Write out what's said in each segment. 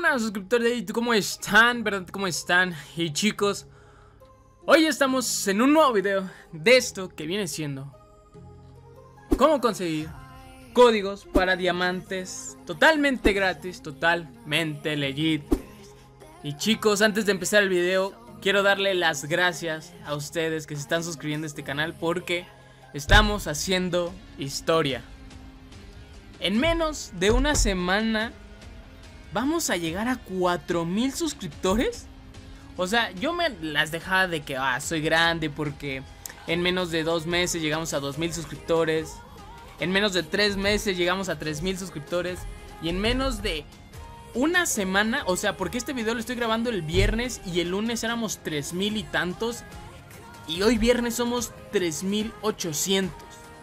buenas suscriptores de YouTube, ¿cómo están? ¿Verdad? ¿Cómo están? Y chicos, hoy estamos en un nuevo video de esto que viene siendo cómo conseguir códigos para diamantes totalmente gratis, totalmente legit. Y chicos, antes de empezar el video, quiero darle las gracias a ustedes que se están suscribiendo a este canal porque estamos haciendo historia. En menos de una semana vamos a llegar a 4000 suscriptores. O sea, yo me las dejaba de que soy grande porque en menos de 2 meses llegamos a 2000 suscriptores. En menos de 3 meses llegamos a 3000 suscriptores. Y en menos de una semana, o sea, porque este video lo estoy grabando el viernes y el lunes éramos 3000 y tantos. Y hoy viernes somos 3800.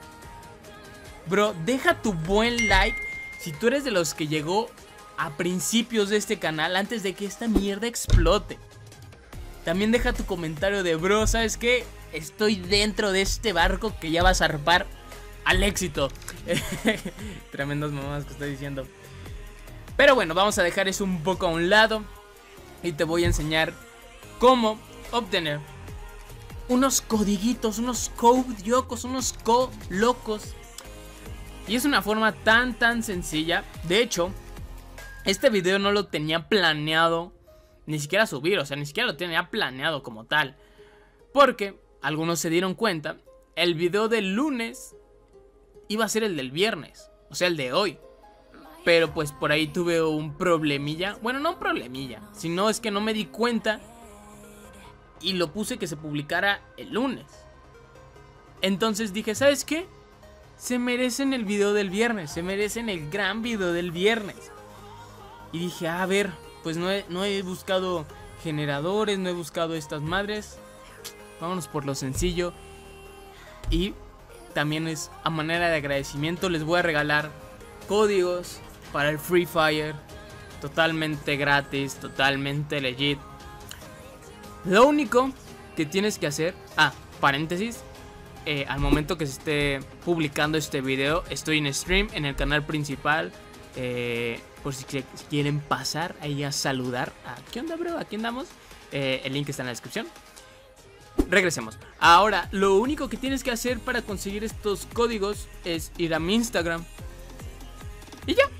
Bro, deja tu buen like si tú eres de los que llegó a principios de este canal, antes de que esta mierda explote. También deja tu comentario de bro, ¿sabes qué? Estoy dentro de este barco que ya va a zarpar al éxito. Tremendas mamadas que estoy diciendo. Pero bueno, vamos a dejar eso un poco a un lado y te voy a enseñar cómo obtener unos codiguitos, unos codillocos, unos locos. Y es una forma tan sencilla. De hecho, este video no lo tenía planeado ni siquiera subir, o sea, ni siquiera lo tenía planeado como tal. Porque algunos se dieron cuenta, el video del lunes iba a ser el del viernes, o sea, el de hoy. Pero pues por ahí tuve un problemilla. Bueno, no un problemilla, sino es que no me di cuenta y lo puse que se publicara el lunes. Entonces dije, ¿sabes qué? Se merecen el video del viernes, se merecen el gran video del viernes. Y dije, a ver, pues no he buscado generadores, no he buscado estas madres. Vámonos por lo sencillo. Y también es a manera de agradecimiento, les voy a regalar códigos para el Free Fire. Totalmente gratis, totalmente legit. Lo único que tienes que hacer, paréntesis, al momento que se esté publicando este video, estoy en stream en el canal principal. Por si quieren pasar ahí a saludar. ¿Qué onda, bro? Aquí andamos. El link está en la descripción. Regresemos. Ahora, lo único que tienes que hacer para conseguir estos códigos es ir a mi Instagram. Y ya.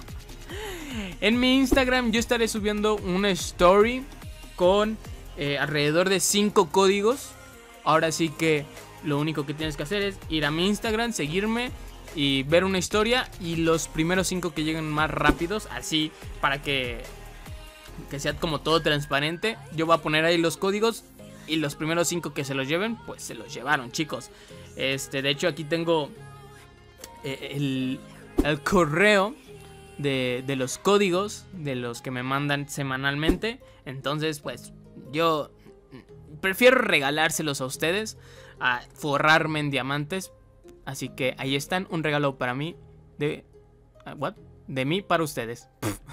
En mi Instagram yo estaré subiendo una story con alrededor de 5 códigos. Ahora sí que lo único que tienes que hacer es ir a mi Instagram, seguirme y ver una historia. Y los primeros 5 que lleguen más rápidos, así para que sea como todo transparente, yo voy a poner ahí los códigos. Y los primeros 5 que se los lleven, pues se los llevaron, chicos. De hecho aquí tengo el correo de los códigos, de los que me mandan semanalmente. Entonces pues yo prefiero regalárselos a ustedes a forrarme en diamantes. Así que ahí están, un regalo para mí de mí para ustedes.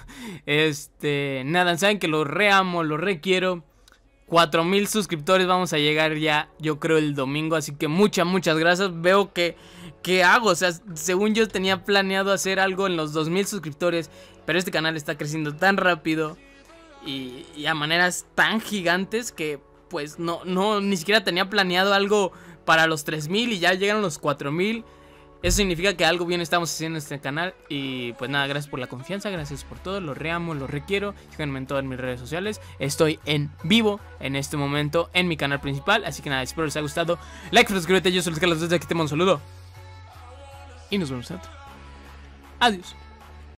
Nada, saben que lo reamo, lo requiero. 4000 suscriptores vamos a llegar ya, yo creo, el domingo. Así que muchas gracias. Veo que hago, o sea, según yo tenía planeado hacer algo en los 2000 suscriptores, pero este canal está creciendo tan rápido y a maneras tan gigantes que pues ni siquiera tenía planeado algo para los 3000 y ya llegaron los 4000. Eso significa que algo bien estamos haciendo en este canal. Y pues nada, gracias por la confianza, gracias por todo, lo reamo, lo requiero. Síganme en todas mis redes sociales. Estoy en vivo en este momento en mi canal principal. Así que nada, espero les haya gustado. Like, suscríbete, yo soy Luis Carlos, desde aquí te mando un saludo. Y nos vemos dentro. Adiós.